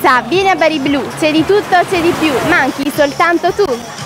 Forza, vieni a Bari Blu, c'è di tutto, c'è di più, manchi soltanto tu.